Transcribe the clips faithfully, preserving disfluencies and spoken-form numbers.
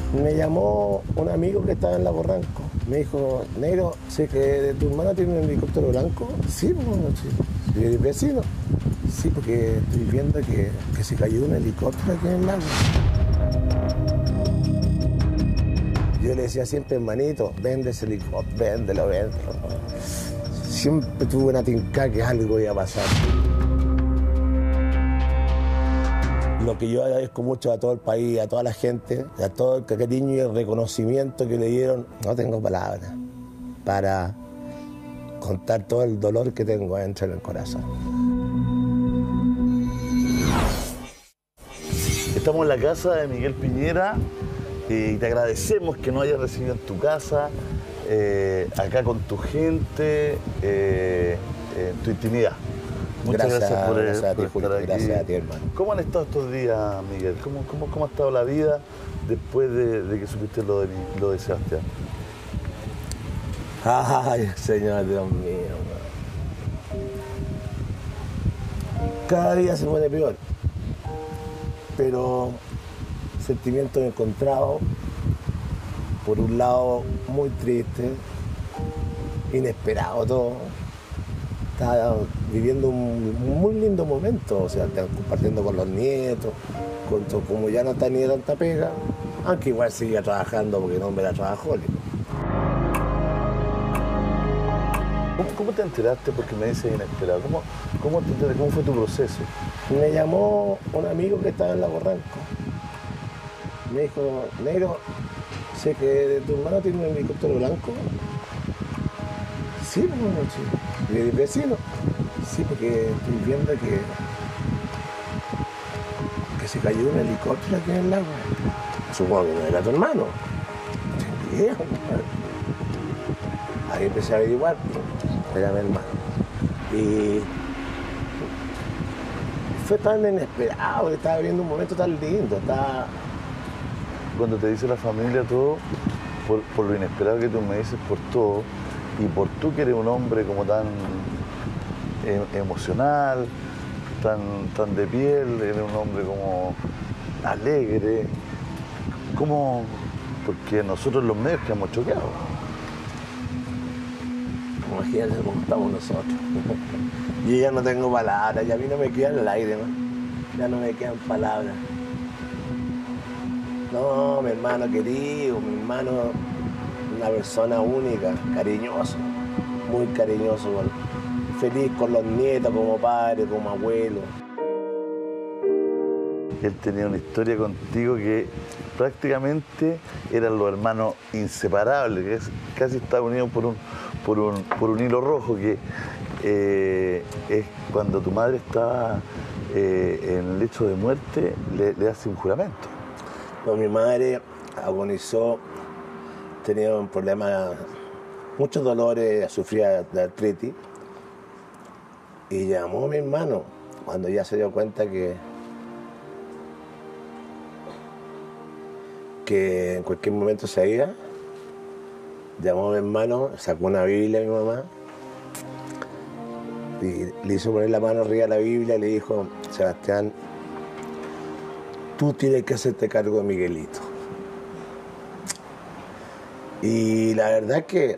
Me llamó un amigo que estaba en Lago Ranco. Me dijo, negro, sé que tu hermana tiene un helicóptero blanco. Sí, pues, sí. ¿Y el vecino? Sí, porque estoy viendo que, que se cayó un helicóptero aquí en el lago. Yo le decía siempre, hermanito, vende ese helicóptero, véndelo, véndelo. Siempre tuve una tinca que algo iba a pasar. Lo que yo agradezco mucho a todo el país, a toda la gente, a todo el cariño y el reconocimiento que le dieron, no tengo palabras para contar todo el dolor que tengo dentro del corazón. Estamos en la casa de Miguel Piñera y te agradecemos que nos hayas recibido en tu casa, eh, acá con tu gente, eh, en tu intimidad. Muchas gracias, gracias por, gracias a ti, por Julio, estar aquí. Gracias a ti, hermano. ¿Cómo han estado estos días, Miguel? ¿Cómo, cómo, cómo ha estado la vida después de, de que supiste lo de, lo de Sebastián? Ay, Señor Dios mío. Cada día se pone peor, pero sentimientos encontrados. Por un lado, muy triste, inesperado todo. Estaba viviendo un muy lindo momento, o sea, compartiendo con los nietos, con todo, como ya no tenía tanta pega, aunque igual seguía trabajando porque no me la trabajólico. ¿Cómo, ¿Cómo te enteraste? Porque me dices inesperado. ¿Cómo, cómo, te enteraste? ¿Cómo fue tu proceso? Me llamó un amigo que estaba en Lago Ranco. Me dijo, negro, sé que tu hermano tiene un helicóptero blanco. Sí, bueno, sí. ¿Y el vecino? Sí, porque estoy viendo que, que se cayó un helicóptero aquí en el lago. Supongo que no era tu hermano. Viejo, ahí empecé a averiguar, era mi hermano. Y fue tan inesperado, que estaba viviendo un momento tan lindo. Estaba... Cuando te dice la familia todo, por, por lo inesperado que tú me dices, por todo, y por tú que eres un hombre como tan eh, emocional, tan, tan de piel, eres un hombre como alegre, como porque nosotros los medios quedamos choqueados. Imagínate cómo estamos nosotros. Yo ya no tengo palabras, ya a mí no me queda el aire, ¿no? Ya no me quedan palabras. No, mi hermano querido, mi hermano, una persona única, cariñoso, muy cariñoso, feliz con los nietos, como padre, como abuelo. Él tenía una historia contigo que prácticamente eran los hermanos inseparables, que es, casi estaban unidos por un, por un, por un hilo rojo, que eh, es cuando tu madre estaba eh, en el lecho de muerte, le, le hace un juramento. No, mi madre agonizó, tenía un problema, muchos dolores, sufría de artritis, y llamó a mi hermano cuando ya se dio cuenta que, que en cualquier momento se iba. Llamó a mi hermano, sacó una Biblia a mi mamá, y le hizo poner la mano arriba de la Biblia y le dijo, Sebastián, tú tienes que hacerte cargo de Miguelito. Y la verdad es que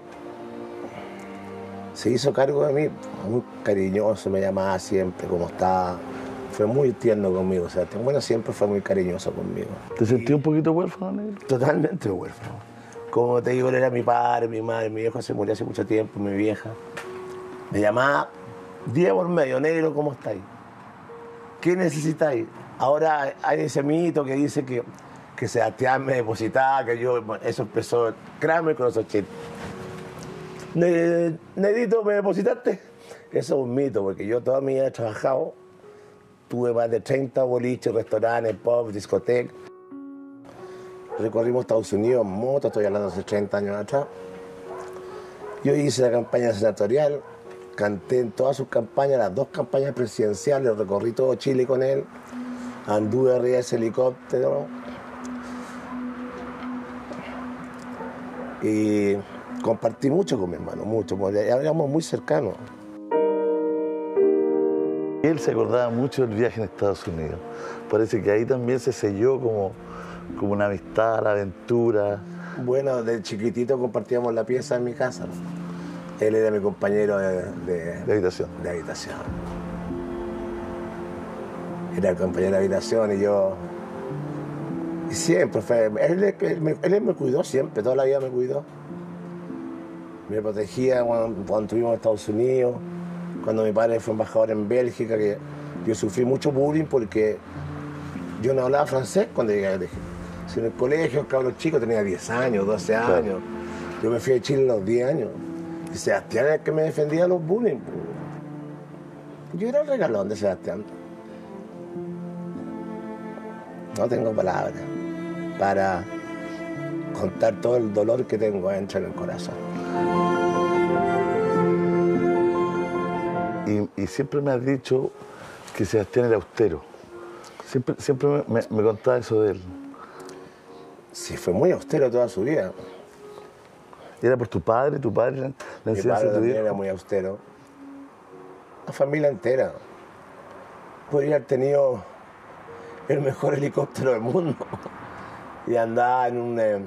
se hizo cargo de mí, muy cariñoso, me llamaba siempre, como estaba. Fue muy tierno conmigo, o sea, bueno, siempre fue muy cariñoso conmigo. ¿Te sentí un poquito huérfano, negro? Totalmente huérfano. Como te digo, él era mi padre, mi madre, mi viejo se murió hace mucho tiempo, mi vieja. Me llamaba día por medio, negro, ¿cómo estáis? ¿Qué necesitáis? Ahora hay ese mito que dice que, que Sebastián me depositaba, que yo, bueno, eso empezó, créanme, con los ochenta. Negrito, ¿me depositaste? Eso es un mito, porque yo toda mi vida he trabajado, tuve más de treinta boliches, restaurantes, pubs, discotecas. Recorrimos Estados Unidos en moto, estoy hablando hace treinta años atrás. Yo hice la campaña senatorial, canté en todas sus campañas, las dos campañas presidenciales, recorrí todo Chile con él, anduve arriba de ese helicóptero y compartí mucho con mi hermano, mucho, éramos muy cercanos. Él se acordaba mucho del viaje en Estados Unidos. Parece que ahí también se selló como, como una amistad, la aventura. Bueno, de chiquitito compartíamos la pieza en mi casa. Él era mi compañero de, de, De habitación. de habitación. Era el compañero de habitación y yo... Y siempre fue... Él, él, me, él me cuidó siempre, toda la vida me cuidó. Me protegía cuando, cuando estuvimos en Estados Unidos, cuando mi padre fue embajador en Bélgica, que yo sufrí mucho bullying porque yo no hablaba francés cuando llegué al colegio. Si en el colegio, cabros chicos, tenía diez años, doce años. Claro. Yo me fui a Chile a los diez años. Y Sebastián era el que me defendía de los bullying. Yo era el regalón de Sebastián. No tengo palabras para contar todo el dolor que tengo adentro en el corazón. Y, y siempre me has dicho que Sebastián era austero. Siempre, siempre me, me, me contaba eso de él. Sí, fue muy austero toda su vida. ¿Era por tu padre? ¿Tu padre la, la Mi padre también era muy austero. La familia entera. Podría haber tenido el mejor helicóptero del mundo. Y andaba en un, eh,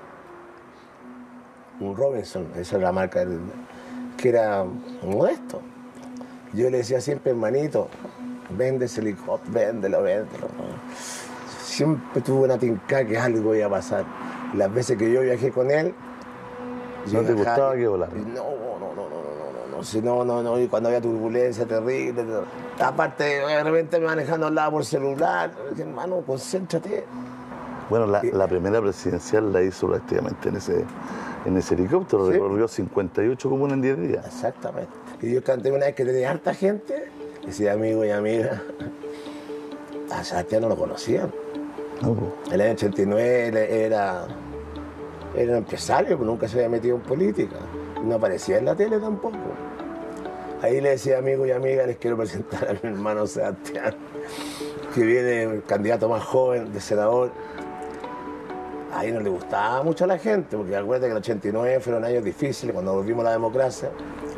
un Robinson, esa es la marca, del, que era modesto. Yo le decía siempre, hermanito, vende ese helicóptero, véndelo, véndelo. Siempre tuve una tinca que algo iba a pasar. Las veces que yo viajé con él... ¿No te gustaba que volara? No, no, no, no, no, no, no, si no, no, no, y cuando había turbulencia terrible. No. Aparte, de repente me manejando al lado por celular. Dije, hermano, concéntrate. Bueno, la, la primera presidencial la hizo prácticamente en ese, en ese helicóptero, ¿sí? Recorrió cincuenta y ocho comunas en diez días. Exactamente. Y yo canté una vez que tenía harta gente, decía amigo y amiga. A Sebastián no lo conocían. No, pues. En el año ochenta y nueve era, era un empresario que nunca se había metido en política. No aparecía en la tele tampoco. Ahí le decía amigo y amiga, les quiero presentar a mi hermano Sebastián, que viene el candidato más joven de senador. Ahí no le gustaba mucho a la gente, porque acuérdate que el ochenta y nueve fueron años difíciles, cuando volvimos a la democracia.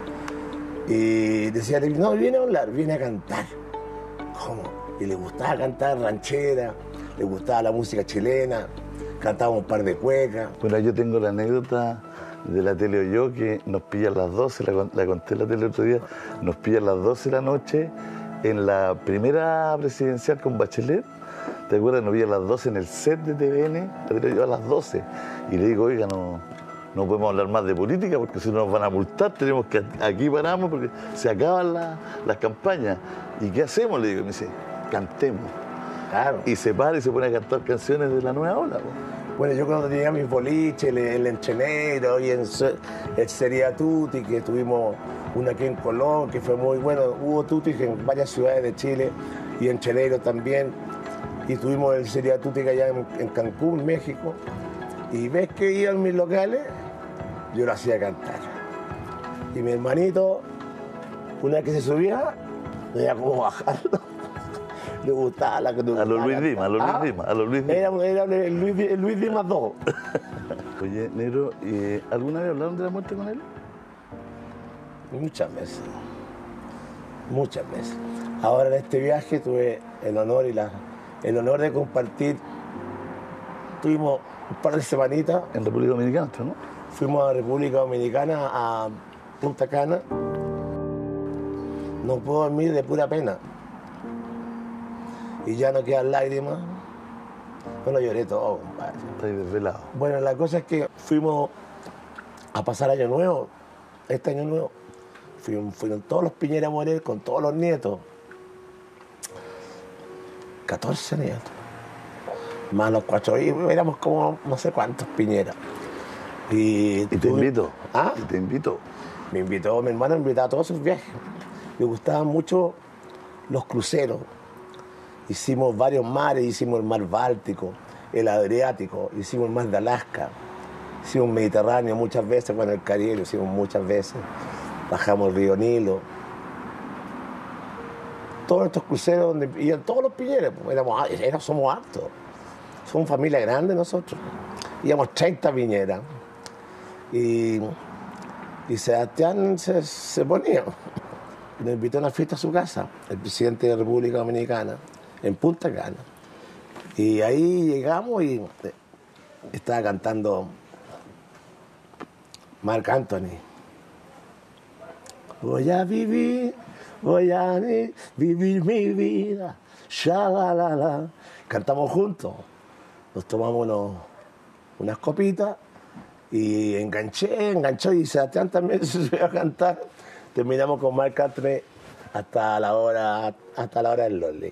Y decía, no, viene a hablar, viene a cantar. ¿Cómo? Y le gustaba cantar ranchera, le gustaba la música chilena, cantaba un par de cuecas. Bueno, yo tengo la anécdota de la tele o yo, que nos pilla a las doce, la, la conté en la tele el otro día, nos pilla a las doce de la noche en la primera presidencial con Bachelet. ¿Te acuerdas? Nos vi a las doce en el set de T V N, la tiré yo a las doce. Y le digo, oiga, no, no podemos hablar más de política porque si no nos van a multar, tenemos que, aquí paramos porque se acaban la, las campañas. ¿Y qué hacemos? Le digo, y me dice, cantemos. Claro. Y se para y se pone a cantar canciones de la nueva ola. ¿No? Bueno, yo cuando tenía mis boliches, el, el Encheneiro y el, el Sería Tutti, que tuvimos una aquí en Colón, que fue muy bueno. Hubo Tutti en varias ciudades de Chile y Encheneiro también. Y tuvimos el Sería Tutti allá en, en Cancún, México. Y ves que iba en mis locales, yo lo hacía cantar. Y mi hermanito, una vez que se subía, no había cómo bajarlo. Le gustaba la que tú. A los Luis Dimas, a los Luis Dimas, a los Luis Dimas. Era, era el, Luis, el Luis Dimas dos. Oye, Negro, ¿y ¿alguna vez hablaron de la muerte con él? Muchas veces. Muchas veces. Ahora en este viaje tuve el honor y la, el honor de compartir. Tuvimos un par de semanitas. En República Dominicana, ¿no? Fuimos a República Dominicana, a Punta Cana. No puedo dormir de pura pena. Y ya no quedan lágrimas. Bueno, lloré todo, compadre. Estoy desvelado. Bueno, la cosa es que fuimos a pasar Año Nuevo, este Año Nuevo. Fueron, fueron todos los Piñera a morir con todos los nietos. catorce nietos. Más los cuatro hijos, éramos como no sé cuántos Piñera. Y, ¿Y te tuve... invito? ¿Ah? ¿Y te invito? Me invitó, mi hermano me invitaba a todos sus viajes. Me gustaban mucho los cruceros. Hicimos varios mares, hicimos el mar Báltico, el Adriático, hicimos el mar de Alaska, hicimos el Mediterráneo muchas veces, bueno, el Caribe lo hicimos muchas veces, bajamos el río Nilo. Todos estos cruceros donde iban todos los piñeros, éramos, éramos, somos hartos, somos familia grande nosotros. Íbamos treinta piñeras y, y Sebastián se, se ponía. Nos invitó a una fiesta a su casa, el presidente de la República Dominicana, en Punta Cana. Y ahí llegamos y estaba cantando Marc Anthony. Voy a vivir, voy a vivir mi vida, shalalala. Cantamos juntos, nos tomamos unos, unas copitas y enganché, enganchó y Sebastián también se subió a cantar. Terminamos con Marc Anthony hasta la hora, hasta la hora del Lonely.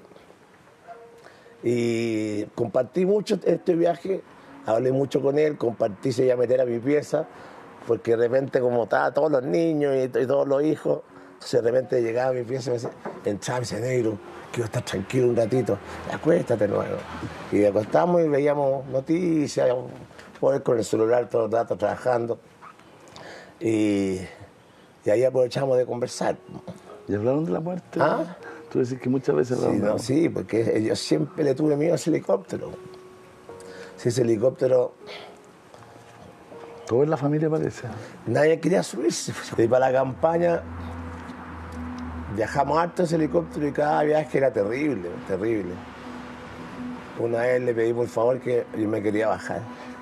Y compartí mucho este viaje, hablé mucho con él, compartí, se iba a meter a mi pieza, porque de repente como estaban todos los niños y, y todos los hijos, de repente llegaba a mi pieza y me decía, entraba y me decía, negro, quiero estar tranquilo un ratito, acuéstate nuevo. Y acostamos y veíamos noticias, por con el celular todo el rato trabajando. Y, y ahí aprovechamos de conversar. ¿Y hablaron de la muerte? ¿Ah? Tú decís que muchas veces Sí, no, sí, porque yo siempre le tuve miedo a ese helicóptero. Si ese helicóptero... Todo en la familia parece. Nadie quería subirse. Y para la campaña viajamos harto ese helicóptero y cada viaje era terrible, terrible. Una vez le pedí por favor que yo me quería bajar.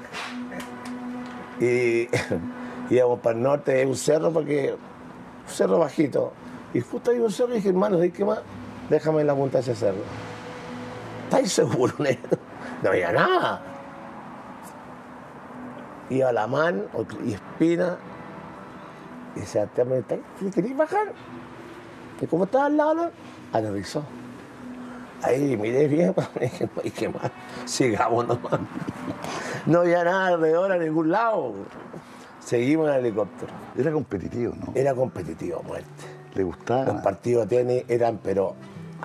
Y íbamos para el norte, hay un cerro, porque un cerro bajito. Y justo hay un cerro y dije, hermano, ¿sabes qué más? Déjame en la punta de ese cerro. ¿Estáis seguros, negro? No había nada. Iba a la man y Espina. Y decía, ¿te queréis bajar? Y como estaba al lado, aterrizó. Ahí miré bien, y dije, no hay que más, sigamos nomás. No había nada alrededor a ningún lado. Seguimos en el helicóptero. Era competitivo, ¿no? Era competitivo a muerte. ¿Le gustaba? Los partidos de tenis eran, pero...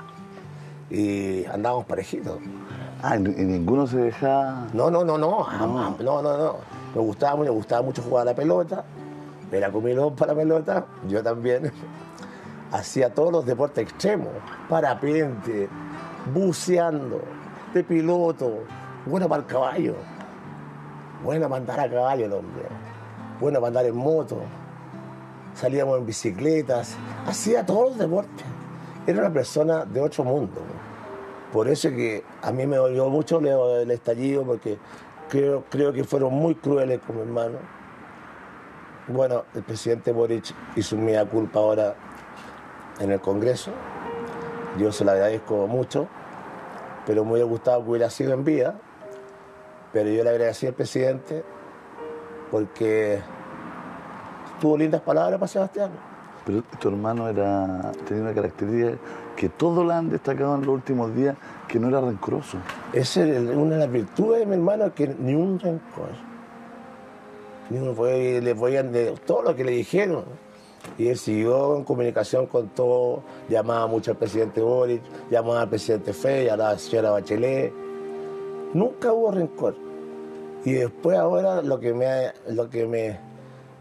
Y andábamos parejitos. Ah, y ninguno se dejaba... No, no, no, no, no, no, no, no. Me gustaba, me gustaba mucho jugar a la pelota. Era comilón para la pelota, yo también. Hacía todos los deportes extremos. Parapente, buceando, de piloto. Bueno para el caballo. Bueno para andar a caballo el hombre. Bueno para andar en moto. Salíamos en bicicletas. Hacía todos los deportes. Era una persona de otro mundo. Por eso que a mí me dolió mucho el estallido, porque creo, creo que fueron muy crueles con mi hermano. Bueno, el presidente Boric hizo un mea culpa ahora en el Congreso. Yo se lo agradezco mucho, pero me hubiera gustado que hubiera sido en vida. Pero yo le agradecí al presidente porque tuvo lindas palabras para Sebastián. Pero tu hermano era, tenía una característica que todos la han destacado en los últimos días, que no era rencoroso. Esa es una de las virtudes de mi hermano, que ni un rencor. Ni uno fue, le podían de todo lo que le dijeron. Y él siguió en comunicación con todo, llamaba mucho al presidente Boric, llamaba al presidente Frey, a la señora Bachelet. Nunca hubo rencor. Y después ahora lo que me... Lo que me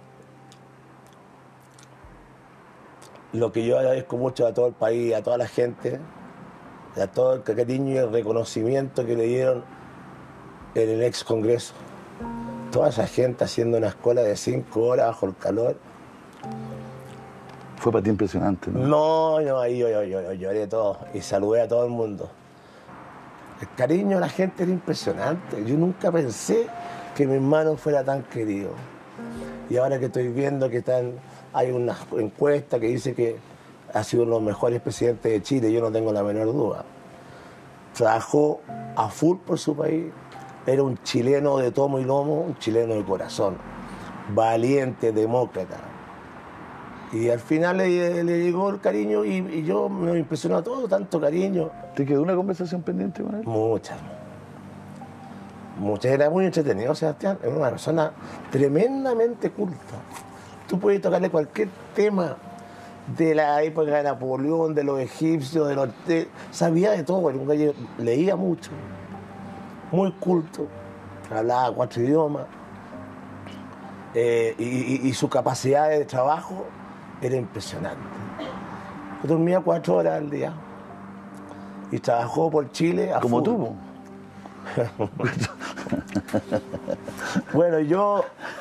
Lo que yo agradezco mucho a todo el país, a toda la gente, a todo el cariño y el reconocimiento que le dieron en el ex Congreso. Toda esa gente haciendo una escuela de cinco horas bajo el calor. Fue para ti impresionante, ¿no? No, no, ahí yo, yo, yo, yo lloré todo y saludé a todo el mundo. El cariño de la gente era impresionante. Yo nunca pensé que mi hermano fuera tan querido. Y ahora que estoy viendo que están... Hay una encuesta que dice que ha sido uno de los mejores presidentes de Chile, yo no tengo la menor duda. Trabajó a full por su país, era un chileno de tomo y lomo, un chileno de corazón, valiente, demócrata. Y al final le, le llegó el cariño y, y yo me impresionó todo, tanto cariño. ¿Te quedó una conversación pendiente con él? Muchas. Muchas, era muy entretenido, Sebastián, era una persona tremendamente culta. Tú puedes tocarle cualquier tema de la época de Napoleón, de los egipcios, de los... De, sabía de todo, un gallo leía mucho, muy culto, hablaba cuatro idiomas, eh, y, y, y su capacidad de trabajo era impresionante. Yo dormía cuatro horas al día y trabajó por Chile a Como full. tú. Bueno, yo...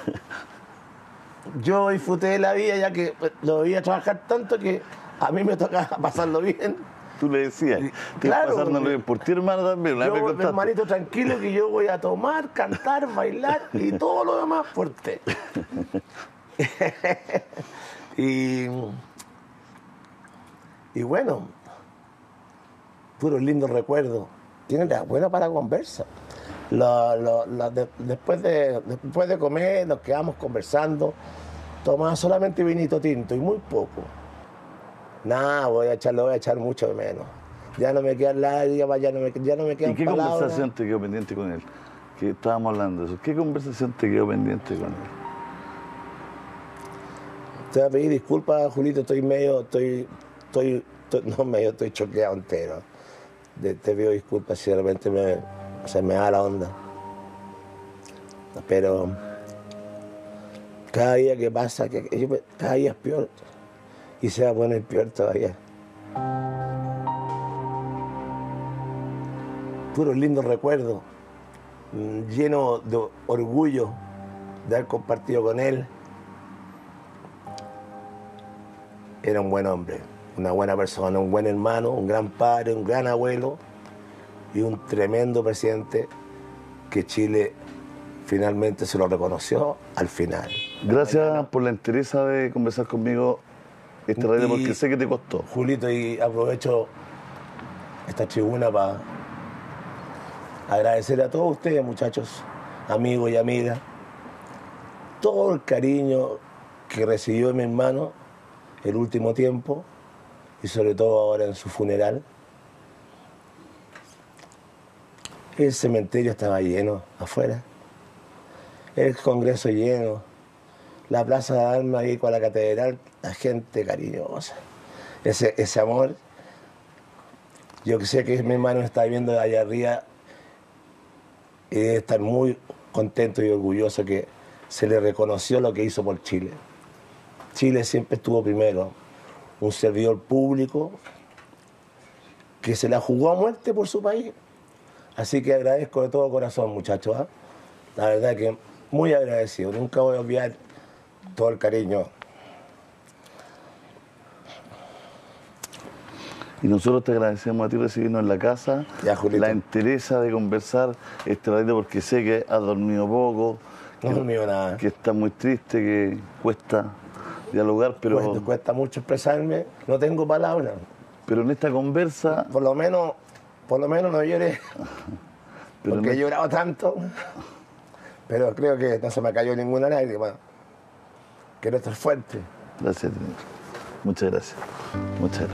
Yo disfruté de la vida ya que lo veía trabajar tanto que a mí me tocaba pasarlo bien Tú le decías, Y, estoy claro, pasándolo porque bien por ti, hermano, también. Una vez me Yo, contaste. hermanito, tranquilo, que yo voy a tomar, cantar, bailar y todo lo demás por usted. y, y bueno, puros lindos recuerdos. Tiene la buena para conversar. Lo- lo- lo- de- después, de, después de comer nos quedamos conversando, tomaba solamente vinito tinto y muy poco. Nada, voy a echar, lo voy a echar mucho de menos. Ya no me quedan lágrimas, ya no me, ya no me quedan ¿Y qué palabras. conversación te quedó pendiente con él? Que estábamos hablando de eso. ¿Qué conversación te quedó pendiente con él? Te voy a pedir disculpas, Julito, estoy medio, estoy, estoy, estoy- no medio, estoy choqueado entero. De- te pido disculpas si de repente me, se me da la onda. Pero cada día que pasa, que, que yo- cada día es peor. Y se va a poner peor todavía. Puros lindos recuerdos, mm, lleno de orgullo de haber compartido con él. Era un buen hombre, una buena persona, un buen hermano, un gran padre, un gran abuelo y un tremendo presidente que Chile finalmente se lo reconoció al final. Gracias por la interés de conversar conmigo esta radio, Y- porque sé que te costó. Julito, y aprovecho esta tribuna para agradecer a todos ustedes, muchachos, amigos y amigas, todo el cariño que recibió mi hermano el último tiempo y sobre todo ahora en su funeral. El cementerio estaba lleno afuera, el Congreso lleno, la Plaza de Armas ahí con la catedral, la gente cariñosa. Ese, ese amor, yo que sé que mi hermano está viendo de allá arriba y debe estar muy contento y orgulloso que se le reconoció lo que hizo por Chile. Chile siempre estuvo primero, un servidor público que se la jugó a muerte por su país. Así que agradezco de todo corazón, muchachos. ¿eh? La verdad que muy agradecido. Nunca voy a olvidar todo el cariño. Y nosotros te agradecemos a ti recibirnos en la casa, Ya, Julito. la entereza de conversar este ratito, porque sé que has dormido poco, No que, es mío nada. que estás muy triste, que cuesta dialogar, pero, Cuesta, cuesta mucho expresarme. No tengo palabras. pero en esta conversa, Por lo menos, por lo menos no lloré. pero Porque no- he llorado tanto. Pero creo que no se me cayó ninguna lágrima. Quiero estar fuerte. Gracias, muchas gracias. Muchas gracias.